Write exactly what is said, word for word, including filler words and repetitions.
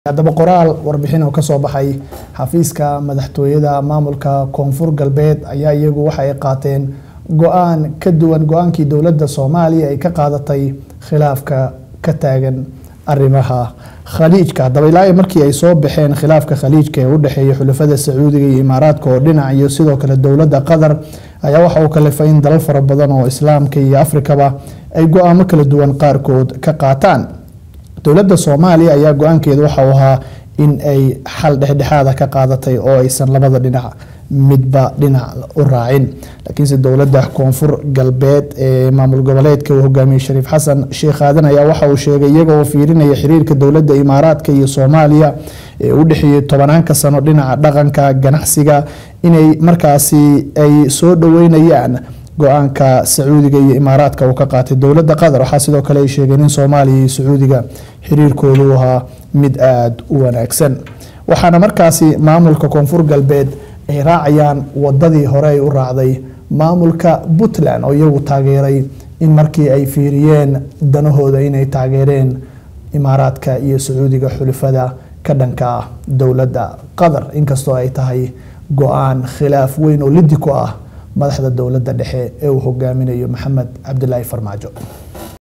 haddaba qoraal warbixin oo ka soo baxay xafiiska madaxtooyada maamulka koonfur galbeed ayaa iyagu waxa ay qaateen go'aan ka duwan go'aankii dowladda Soomaaliya ay ka qaadatay khilaafka ka taagan arrimaha khaliijka. haddaba ilaa markii ay soo baxeen khilaafka khaliijka ee u dhaxeeya xulafada Sacuudiga iyo Imaaraadka oo dhinac iyo sidoo kale dowladda Qatar ayaa waxa uu kalifay in dalal fara badan oo Islaamka iyo Afrikaba ay go'aamo kala duwan qaarkood ka qaataan. dowladda Soomaaliya ayaa go'aankeedu waxa uu ahaa in ay xal dhexdhexaad ka qaadatay oo aysan labada dhinac midba dhinac u raacin, laakiinse dowladda koonfur galbeed ee maamul goboleedka uu hogaamiyay Shariif Xasan Sheekh Aadan ayaa waxa uu sheegay iyaga oo fiirinaya xiriirka dowladda Imaaraadka iyo Soomaaliya ee u dhaxeeyay tobanaanka sano dhinaca dhaqanka ganacsiga inay markaasi ay soo dhaweynayaan go'aanka Sacuudiga iyo Imaaraadka oo ka qaatay dowladda Qatar. waxa sidoo kale ay sheegeen in Soomaaliya iyo Sacuudiga xiriirkoodu ahaa mid aad u wanaagsan, waxaana markaasi maamulka koonfur galbeed ay raacayaan wadadii hore ay u raacday maamulka Puntland oo iyagu taageeray in markii ay fiiriyeen danahooda inay taageereen Imaaraadka iyo Sacuudiga xulafada ka dhanka dowladda Qatar, inkastoo ay tahay go'aan khilaaf weyn oo lidi ku ah madaxda dowladda dhexe ee uu hogaaminayo Maxamed Cabdullaahi Farmaajo.